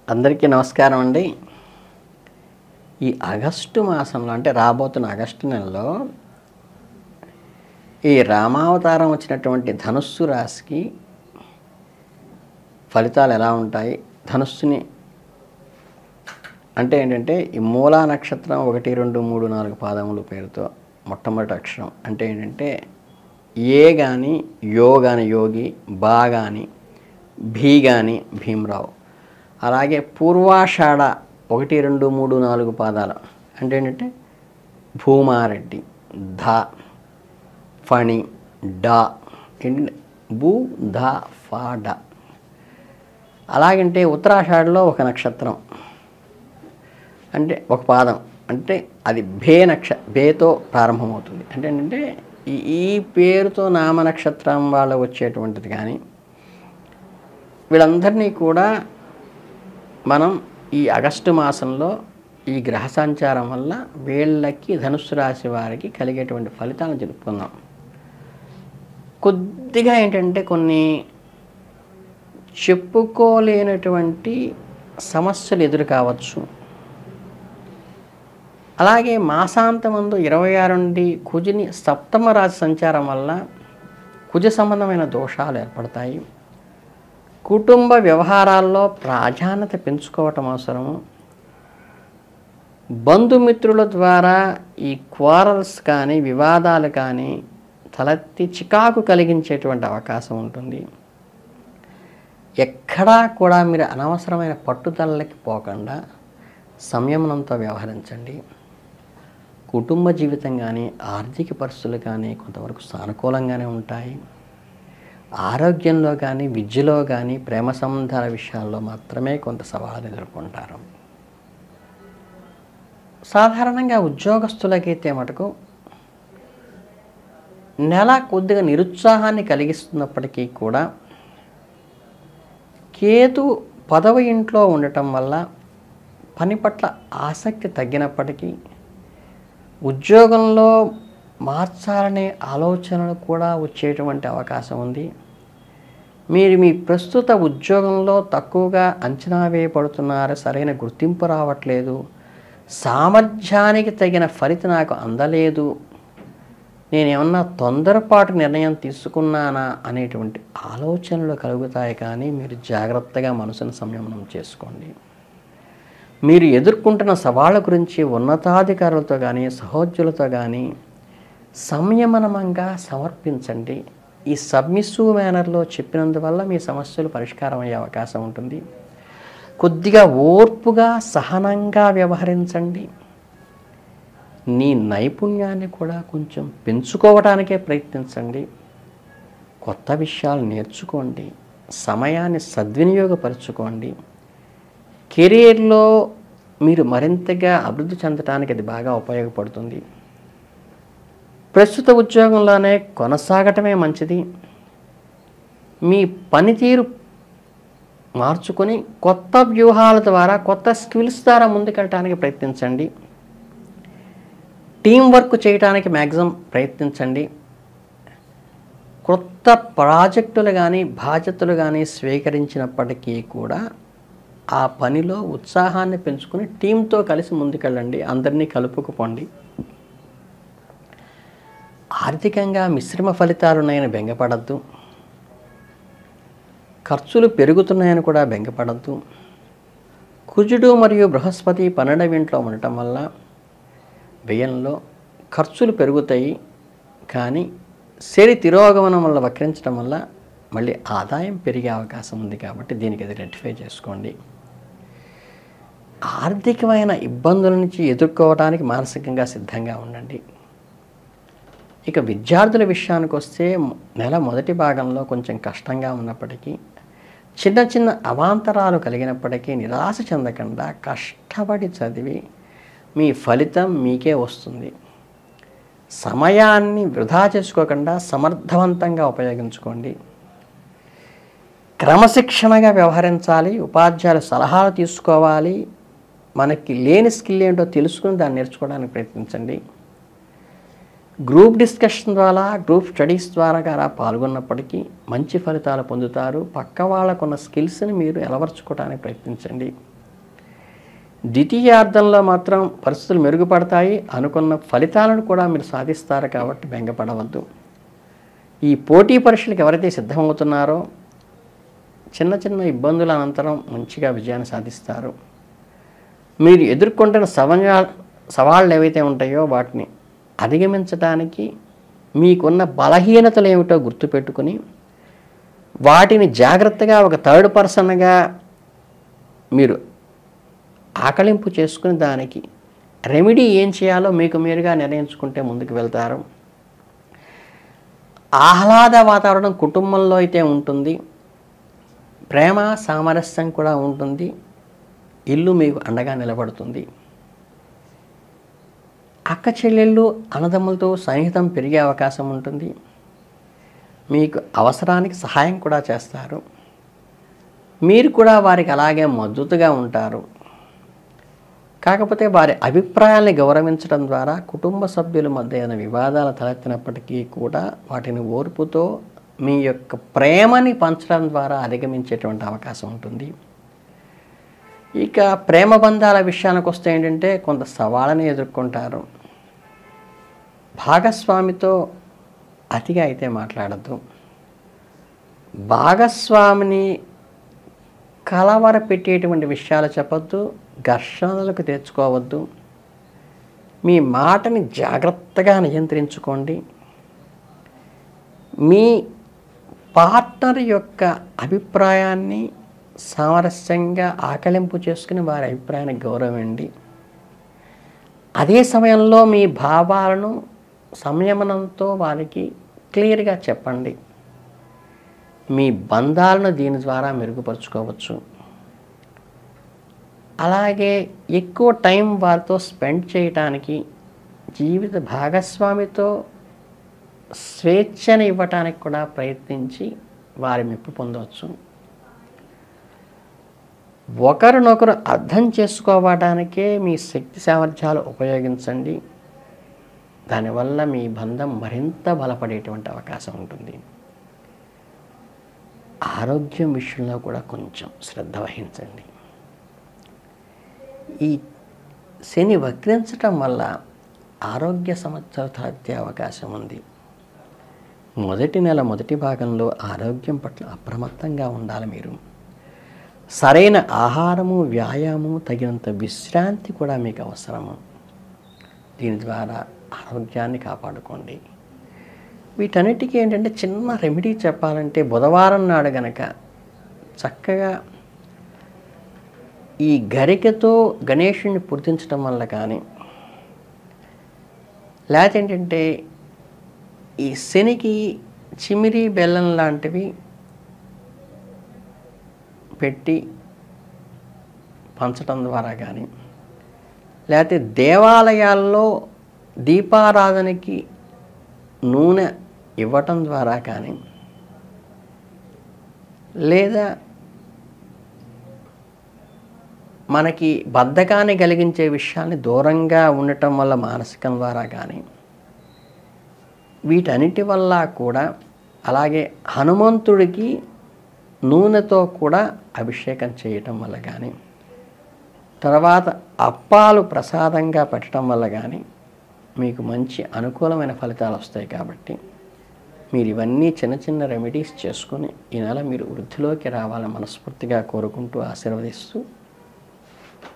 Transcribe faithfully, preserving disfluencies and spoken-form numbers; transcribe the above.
అందరికీ నమస్కారం అండి. ఈ ఆగస్టు మాసంలో అంటే రాబోతున్న ఆగస్టు నెలలో ఈ రామావతారం వచ్చినటువంటి ధనుస్సు రాశికి ఫలితాలు ఎలా ఉంటాయి? ధనుస్సుని అంటే ఏంటంటే ఈ మూలా నక్షత్రం ఒకటి రెండు మూడు నాలుగు పాదములు పేరుతో మొట్టమొదటి అక్షరం అంటే ఏంటంటే ఏ కానీ యో కానీ యోగి, బా కానీ భీ కానీ భీమరావు, అలాగే పూర్వాషాఢ ఒకటి రెండు మూడు నాలుగు పాదాలు అంటే ఏంటంటే భూమారెడ్డి, ధ ఫణి, డా ఏంటంటే భూ ధ ఫా డ. అలాగంటే ఉత్తరాషాఢలో ఒక నక్షత్రం అంటే ఒక పాదం అంటే అది భే నక్ష భేతో ప్రారంభమవుతుంది. అంటే ఏంటంటే ఈ పేరుతో నామ నక్షత్రం వాళ్ళు వచ్చేటువంటిది. కానీ వీళ్ళందరినీ కూడా మనం ఈ ఆగస్టు మాసంలో ఈ గ్రహ సంచారం వల్ల వీళ్ళకి ధనుస్సు రాశి వారికి కలిగేటువంటి ఫలితాలను తెలుపుకుందాం. కొద్దిగా ఏంటంటే కొన్ని చెప్పుకోలేనటువంటి సమస్యలు ఎదురు కావచ్చు. అలాగే మాసాంతమందు ఇరవై ఆరు నుండి కుజుని సప్తమ రాశి సంచారం వల్ల కుజ సంబంధమైన దోషాలు ఏర్పడతాయి. కుటుంబ వ్యవహారాల్లో ప్రాధాన్యత పెంచుకోవటం అవసరము. బంధుమిత్రుల ద్వారా ఈ క్వారల్స్ కానీ వివాదాలు కానీ తలెత్తి చికాకు కలిగించేటువంటి అవకాశం ఉంటుంది. ఎక్కడా కూడా మీరు అనవసరమైన పట్టుదలకి పోకుండా సంయమనంతో వ్యవహరించండి. కుటుంబ జీవితం కానీ ఆర్థిక పరిస్థితులు కానీ కొంతవరకు సానుకూలంగానే ఉంటాయి. ఆరోగ్యంలో కానీ విద్యలో కానీ ప్రేమ సంబంధాల విషయాల్లో మాత్రమే కొంత సవాళ్ళను ఎదుర్కొంటారు. సాధారణంగా ఉద్యోగస్తులకైతే మటుకు నెల కొద్దిగా నిరుత్సాహాన్ని కలిగిస్తున్నప్పటికీ కూడా కేతు పదవ ఇంట్లో ఉండటం వల్ల పని పట్ల ఆసక్తి తగ్గినప్పటికీ ఉద్యోగంలో మార్చాలనే ఆలోచనలు కూడా వచ్చేటువంటి అవకాశం ఉంది. మీరు మీ ప్రస్తుత ఉద్యోగంలో తక్కువగా అంచనా వేయబడుతున్నారు, సరైన గుర్తింపు రావట్లేదు, సామర్థ్యానికి తగిన ఫలితం నాకు అందలేదు, నేనేమన్నా తొందరపాటు నిర్ణయం తీసుకున్నానా అనేటువంటి ఆలోచనలు కలుగుతాయి. కానీ మీరు జాగ్రత్తగా మనసును సంయమనం చేసుకోండి. మీరు ఎదుర్కొంటున్న సవాళ్ళ గురించి ఉన్నతాధికారులతో కానీ సహోద్యులతో కానీ సంయమనంగా సమర్పించండి. ఈ సబ్మిసివ్ మేనర్లో చెప్పినందువల్ల మీ సమస్యలు పరిష్కారం అయ్యే అవకాశం ఉంటుంది. కొద్దిగా ఓర్పుగా సహనంగా వ్యవహరించండి. నీ నైపుణ్యాన్ని కూడా కొంచెం పెంచుకోవడానికే ప్రయత్నించండి. కొత్త విషయాలు నేర్చుకోండి. సమయాన్ని సద్వినియోగపరచుకోండి. కెరీర్లో మీరు మరింతగా అభివృద్ధి చెందడానికి అది బాగా ఉపయోగపడుతుంది. ప్రస్తుత ఉద్యోగంలోనే కొనసాగటమే మంచిది. మీ పనితీరు మార్చుకొని కొత్త వ్యూహాల ద్వారా కొత్త స్కిల్స్ ద్వారా ముందుకెళ్ళటానికి ప్రయత్నించండి. టీం వర్క్ చేయడానికి మ్యాక్సిమం ప్రయత్నించండి. కొత్త ప్రాజెక్టులు కానీ బాధ్యతలు కానీ స్వీకరించినప్పటికీ కూడా ఆ పనిలో ఉత్సాహాన్ని పెంచుకొని టీంతో కలిసి ముందుకెళ్ళండి. అందరినీ కలుపుకుపోండి. ఆర్థికంగా మిశ్రమ ఫలితాలు ఉన్నాయని బెంగపడద్దు. ఖర్చులు పెరుగుతున్నాయని కూడా బెంగపడద్దు. కుజుడు మరియు బృహస్పతి పన్నెండవ ఇంట్లో ఉండటం వల్ల వ్యయంలో ఖర్చులు పెరుగుతాయి. కానీ శని తిరోగమనం వల్ల వక్రించడం వల్ల మళ్ళీ ఆదాయం పెరిగే అవకాశం ఉంది. కాబట్టి దీనికి అది రెక్టిఫై చేసుకోండి. ఆర్థికమైన ఇబ్బందుల నుంచి ఎదుర్కోవడానికి మానసికంగా సిద్ధంగా ఉండండి. ఇక విద్యార్థుల విషయానికి వస్తే నెల మొదటి భాగంలో కొంచెం కష్టంగా ఉన్నప్పటికీ చిన్న చిన్న అవాంతరాలు కలిగినప్పటికీ నిరాశ చెందకుండా కష్టపడి చదివి మీ ఫలితం మీకే వస్తుంది. సమయాన్ని వృధా చేసుకోకుండా సమర్థవంతంగా ఉపయోగించుకోండి. క్రమశిక్షణగా వ్యవహరించాలి. ఉపాధ్యాయుల సలహాలు తీసుకోవాలి. మనకి లేని స్కిల్ ఏంటో తెలుసుకుని దాన్ని నేర్చుకోవడానికి ప్రయత్నించండి. గ్రూప్ డిస్కషన్ ద్వారా గ్రూప్ స్టడీస్ ద్వారా అలా పాల్గొన్నప్పటికీ మంచి ఫలితాలు పొందుతారు. పక్క వాళ్ళకున్న స్కిల్స్ని మీరు అలవర్చుకోవడానికి ప్రయత్నించండి. ద్వితీయార్థంలో మాత్రం పరిస్థితులు మెరుగుపడతాయి. అనుకున్న ఫలితాలను కూడా మీరు సాధిస్తారు కాబట్టి బెంగపడవద్దు. ఈ పోటీ పరీక్షలకు ఎవరైతే సిద్ధమవుతున్నారో చిన్న చిన్న ఇబ్బందుల అనంతరం మంచిగా విజయాన్ని సాధిస్తారు. మీరు ఎదుర్కొంటున్న సవాళ్ళ సవాళ్ళు ఏవైతే ఉంటాయో వాటిని అధిగమించడానికి మీకున్న బలహీనతలు ఏమిటో గుర్తుపెట్టుకుని వాటిని జాగ్రత్తగా ఒక థర్డ్ పర్సన్గా మీరు ఆకలింపు చేసుకుని దానికి రెమెడీ ఏం చేయాలో మీకు మీరుగా నిర్ణయించుకుంటే ముందుకు వెళ్తారు. ఆహ్లాద వాతావరణం కుటుంబంలో అయితే ఉంటుంది. ప్రేమ సామరస్యం కూడా ఉంటుంది. ఇల్లు మీకు అండగా నిలబడుతుంది. అక్క చెల్లెళ్ళు అన్నదమ్ములతో సన్నిహితం పెరిగే అవకాశం ఉంటుంది. మీకు అవసరానికి సహాయం కూడా చేస్తారు. మీరు కూడా వారికి అలాగే మద్దతుగా ఉంటారు. కాకపోతే వారి అభిప్రాయాల్ని గౌరవించడం ద్వారా కుటుంబ సభ్యుల మధ్య ఏదైనా వివాదాలు తలెత్తినప్పటికీ కూడా వాటిని ఓర్పుతో మీ యొక్క ప్రేమని పంచడం ద్వారా అధిగమించేటువంటి అవకాశం ఉంటుంది. ఇక ప్రేమ బంధాల విషయానికి వస్తే ఏంటంటే కొంత సవాళ్ళని ఎదుర్కొంటారు. భాగస్వామితో అతిగా అయితే మాట్లాడద్దు. భాగస్వామిని కలవర పెట్టేటువంటి విషయాలు చెప్పొద్దు. ఘర్షణలకు తెచ్చుకోవద్దు. మీ మాటని జాగ్రత్తగా నియంత్రించుకోండి. మీ పార్ట్నర్ యొక్క అభిప్రాయాన్ని సామరస్యంగా ఆకలింపు చేసుకుని వారి అభిప్రాయాన్ని గౌరవండి. అదే సమయంలో మీ భావాలను సంయమనంతో వారికి క్లియర్గా చెప్పండి. మీ బంధాలను దీని ద్వారా మెరుగుపరుచుకోవచ్చు. అలాగే ఎక్కువ టైం వారితో స్పెండ్ చేయటానికి జీవిత భాగస్వామితో స్వేచ్ఛని ఇవ్వటానికి కూడా ప్రయత్నించి వారి మెప్పు పొందవచ్చు. ఒకరినొకరు అర్థం చేసుకోవడానికే మీ శక్తి సామర్థ్యాలు ఉపయోగించండి. దానివల్ల మీ బంధం మరింత బలపడేటువంటి అవకాశం ఉంటుంది. ఆరోగ్యం విషయంలో కూడా కొంచెం శ్రద్ధ వహించండి. ఈ శని వక్రించటం వల్ల ఆరోగ్య సమస్యలు తలెత్తే అవకాశం ఉంది. మొదటి నెల మొదటి భాగంలో ఆరోగ్యం పట్ల అప్రమత్తంగా ఉండాలి. మీరు సరైన ఆహారము, వ్యాయామము, తగినంత విశ్రాంతి కూడా మీకు అవసరము. దీని ద్వారా ఆరోగ్యాన్ని కాపాడుకోండి. వీటన్నిటికీ ఏంటంటే చిన్న రెమెడీ చెప్పాలంటే బుధవారం నాడు గనక చక్కగా ఈ గరికతో గణేషుని పూజించడం వల్ల కానీ లేకపోతే ఏంటంటే ఈ శనికి చిమిరి బెల్లం లాంటివి పెట్టి పంచడం ద్వారా కానీ లేకపోతే దేవాలయాల్లో దీపారాధనకి నూనె ఇవ్వటం ద్వారా కానీ లేదా మనకి బద్ధకాన్ని కలిగించే విషయాన్ని దూరంగా ఉండటం వల్ల మానసికం ద్వారా కానీ వీటన్నిటి వల్ల కూడా అలాగే హనుమంతుడికి నూనెతో కూడా అభిషేకం చేయటం వల్ల కానీ తర్వాత అప్పాలు ప్రసాదంగా పెట్టడం వల్ల కానీ మీకు మంచి అనుకూలమైన ఫలితాలు వస్తాయి. కాబట్టి మీరు ఇవన్నీ చిన్న చిన్న రెమెడీస్ చేసుకుని ఈ నెల మీరు వృద్ధిలోకి రావాలని మనస్ఫూర్తిగా కోరుకుంటూ ఆశీర్వదిస్తూ